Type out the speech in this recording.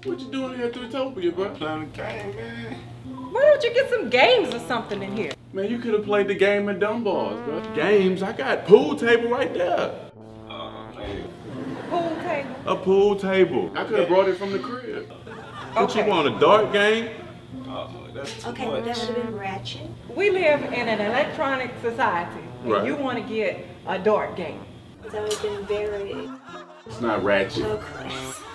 What you doing here at Utopia, bro? Playing a game, man. Why don't you get some games or something in here? Man, you could have played the game at Dunbar's, bro. Games? I got pool table right there. Pool table? A pool table. I could have brought it from the crib. What Okay. you want, a dart game? Okay, but that would have been ratchet. We live in an electronic society, and Right. you want to get a dart game. That would have been very It's not ratchet. low class.